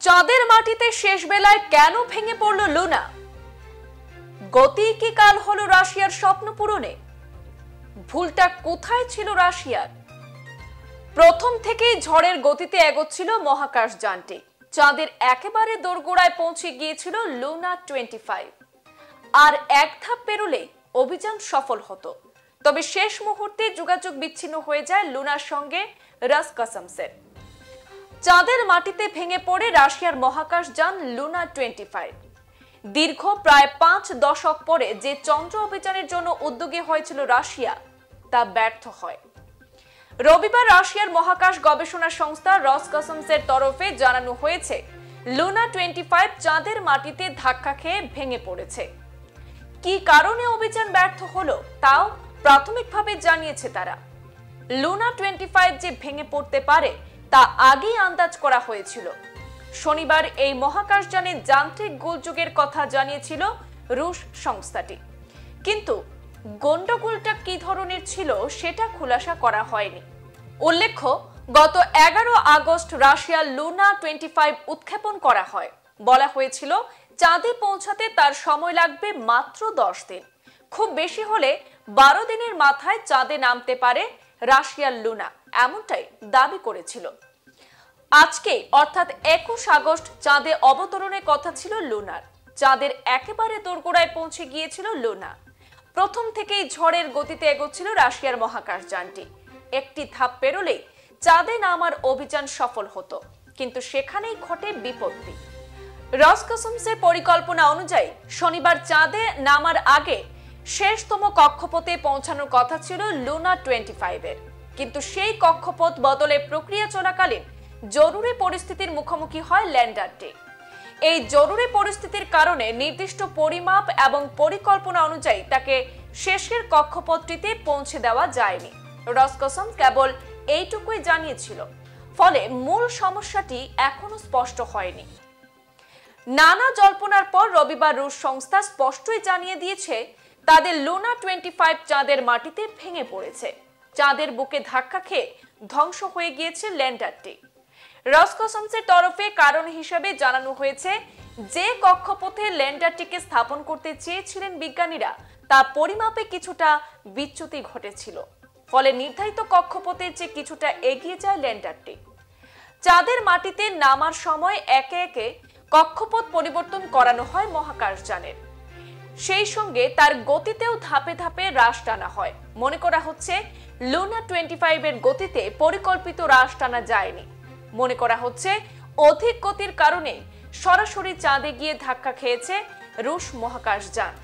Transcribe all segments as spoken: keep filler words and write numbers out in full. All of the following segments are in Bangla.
চাঁদের মাটিতে শেষ বেলায় কেন ভেঙে পড়ল লুনা? গতি কি কাল হলো রাশিয়ার স্বপ্ন পূরণে? ভুলটা কোথায় ছিল রাশিয়ার? প্রথম থেকেই ঝড়ের গতিতে এগোচ্ছিল মহাকাশ যানটি। চাঁদের একেবারে দোরগোড়ায় পৌঁছে গিয়েছিল লুনা টোয়েন্টি ফাইভ। আর এক ধাপ পেরোলেই অভিযান সফল হতো। তবে শেষ মুহূর্তে যোগাযোগ বিচ্ছিন্ন হয়ে যায় লুনার সঙ্গে রসকসমসের। চাঁদের মাটিতে ভেঙে পড়ে রাশিয়ার মহাকাশ যান লুনা টোয়েন্টি ফাইভ। দীর্ঘ প্রায় পাঁচ দশক পরে যে চন্দ্র অভিযানের জন্য উদ্যোগী হয়েছিল রাশিয়া, তা ব্যর্থ হয়। রবিবার রাশিয়ার মহাকাশ গবেষণা সংস্থা রসকসমসের তরফে জানানো হয়েছে, লুনা টোয়েন্টি ফাইভ চাঁদের মাটিতে ধাক্কা খেয়ে ভেঙে পড়েছে। কি কারণে অভিযান ব্যর্থ হলো তাও প্রাথমিকভাবে জানিয়েছে তারা। লুনা টোয়েন্টি ফাইভ যে ভেঙে পড়তে পারে তা আগেই আন্দাজ করা হয়েছিল। শনিবার এই মহাকাশযানের যান্ত্রিক গোলযোগের কথা জানিয়েছিল রুশ সংস্থাটি, কিন্তু গন্ডগোলটা কি ধরনের ছিল সেটা খুলাসা করা হয়নি। উল্লেখ্য, গত এগারো আগস্ট রাশিয়ার লুনা টোয়েন্টি ফাইভ উৎক্ষেপণ করা হয়। বলা হয়েছিল চাঁদে পৌঁছাতে তার সময় লাগবে মাত্র দশ দিন, খুব বেশি হলে বারো দিনের মাথায় চাঁদে নামতে পারে রাশিয়ার লুনা, এমনটাই দাবি করেছিল। আজকে অর্থাৎ একুশ আগস্ট চাঁদে অবতরণের কথা ছিল লুনার। চাঁদের একেবারে দোরগোড়ায় পৌঁছে গিয়েছিল লুনা। প্রথম থেকেই ঝড়ের গতিতে এগোচ্ছিল রাশিয়ার মহাকাশ যানটি। একটি ধাপ পেরোলেই চাঁদে নামার অভিযান সফল হতো, কিন্তু সেখানেই ঘটে বিপত্তি। রসকসমসের পরিকল্পনা অনুযায়ী শনিবার চাঁদে নামার আগে শেষতম কক্ষপথে পৌঁছানোর কথা ছিল লুনা টোয়েন্টি ফাইভ এর, কিন্তু সেই কক্ষপথ বদলের প্রক্রিয়া চলাকালীন জরুরি পরিস্থিতির মুখোমুখি হয় ল্যান্ডারটি। এই জরুরি পরিস্থিতির কারণে নির্দিষ্ট পরিমাপ এবং পরিকল্পনা অনুযায়ী তাকে শেষের কক্ষপথটিতে পৌঁছে দেওয়া যায়নি। রসকসমস কেবল এইটুকুই জানিয়েছিল, ফলে মূল সমস্যাটি এখনো স্পষ্ট হয়নি। নানা জল্পনার পর রবিবার রুশ সংস্থা স্পষ্টই জানিয়ে দিয়েছে, তাদের লুনা টোয়েন্টি ফাইভ চাঁদের মাটিতে ভেঙে পড়েছে। চাঁদের বুকে ধাক্কা খেয়ে ধ্বংস হয়ে গিয়েছে ল্যান্ডারটি। রসকসমসের তরফে কারণ হিসেবে জানানো হয়েছে, যে কক্ষপথে ল্যান্ডারটিকে স্থাপন করতে চেয়েছিলেন বিজ্ঞানীরা, তা পরিমাপে কিছুটা বিচ্যুতি ঘটেছিল। ফলে নির্ধারিত কক্ষপথের চেয়ে কিছুটা এগিয়ে যায় ল্যান্ডারটি। চাঁদের মাটিতে নামার সময় একে একে কক্ষপথ পরিবর্তন করানো হয় মহাকাশযানের। সেই সঙ্গে তার গতিতেও ধাপে ধাপে হ্রাস টানা হয়। মনে করা হচ্ছে লুনা টোয়েন্টি ফাইভ এর গতিতে পরিকল্পিত হ্রাস টানা যায়নি। মনে করা হচ্ছে অধিক গতির কারণে সরাসরি চাঁদে গিয়ে ধাক্কা খেয়েছে রুশ মহাকাশযান।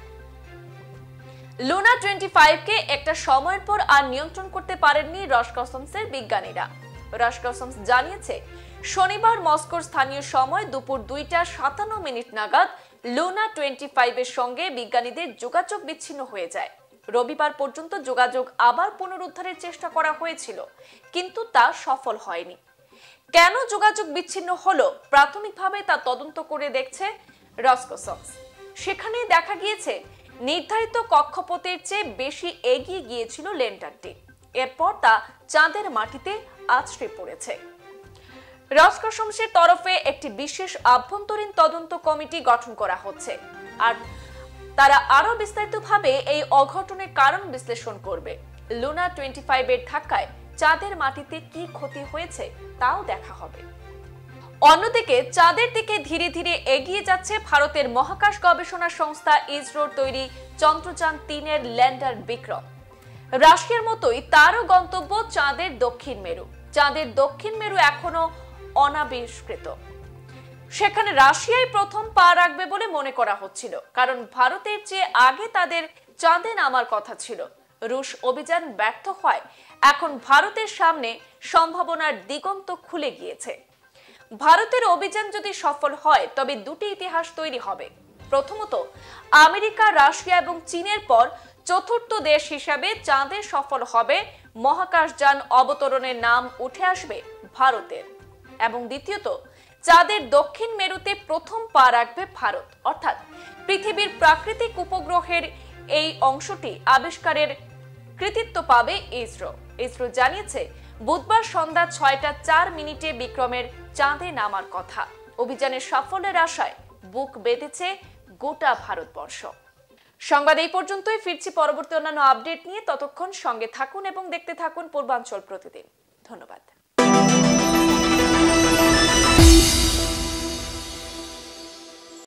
লুনা টোয়েন্টি ফাইভ কে একটা সময়ের পর আর নিয়ন্ত্রণ করতে পারেননি রসকসমসের বিজ্ঞানীরা। রসকসমস জানিয়েছে, শনিবার মস্কোর স্থানীয় সময় দুপুর দুইটা সাতান্ন মিনিট নাগাদ লুনা টোয়েন্টি ফাইভ এর সঙ্গে বিজ্ঞানীদের যোগাযোগ বিচ্ছিন্ন হয়ে যায়। রবিবার পর্যন্ত যোগাযোগ আবার পুনরুদ্ধারের চেষ্টা করা হয়েছিল, কিন্তু তা সফল হয়নি। কেন যোগাযোগ বিচ্ছিন্ন হলো প্রাথমিকভাবে তা তদন্ত করে দেখছে রসকসমস। সেখানে দেখা গিয়েছে নির্ধারিত কক্ষপথের চেয়ে বেশি এগিয়ে গিয়েছিল ল্যান্ডারটি। এরপর তা চাঁদের মাটিতে আছড়ে পড়েছে। রসকসমসের তরফে একটি বিশেষ আভ্যন্তরীণ তদন্ত কমিটি গঠন করা হচ্ছে, আর তারা আরো বিস্তারিতভাবে এই অঘটনের কারণ বিশ্লেষণ করবে। লুনা টোয়েন্টি ফাইভ এর ধাক্কায় চাঁদের মাটিতে কি ক্ষতি হয়েছে তাও দেখা হবে। অন্যদিকে চাঁদের দিকে ধীরে ধীরে এগিয়ে যাচ্ছে ভারতের মহাকাশ গবেষণা সংস্থা ইসরোর তৈরি চন্দ্রযান তিনের ল্যান্ডার বিক্রম। রাশিয়ার মতোই তারও গন্তব্য চাঁদের দক্ষিণ মেরু। চাঁদের দক্ষিণ মেরু এখনো অনাবিষ্কৃত। সেখানে রাশিয়াই প্রথম পা রাখবে বলে মনে করা হচ্ছিল, কারণ ভারতের চেয়ে আগে তাদের চাঁদে নামার কথা ছিল। রুশ অভিযান ব্যর্থ হয় এখন ভারতের সামনে সম্ভাবনার দিগন্ত খুলে গিয়েছে। ভারতের অভিযান যদি সফল হয় তবে দুটি ইতিহাস তৈরি হবে। প্রথমত, আমেরিকা, রাশিয়া এবং চীনের পর চতুর্থ দেশ হিসাবে চাঁদে সফল হবে মহাকাশযান অবতরণের নাম উঠে আসবে ভারতের। এবং দ্বিতীয়ত, চাঁদের দক্ষিণ মেরুতে প্রথম পা রাখবে ভারত, অর্থাৎ পৃথিবীর প্রাকৃতিক উপগ্রহের এই অংশটি আবিষ্কারের কৃতিত্ব পাবে ইসরো। ইসরো জানিয়েছে বুধবার সন্ধ্যা ছয়টা চার মিনিটে বিক্রমের চাঁদে নামার কথা। অভিযানের সাফল্যের আশায় বুক বেঁধেছে গোটা ভারতবর্ষ। সংবাদ এই পর্যন্তই, ফিরছি পরবর্তী অন্যান্য আপডেট নিয়ে। ততক্ষণ সঙ্গে থাকুন এবং দেখতে থাকুন পূর্বাঞ্চল প্রতিদিন। ধন্যবাদ।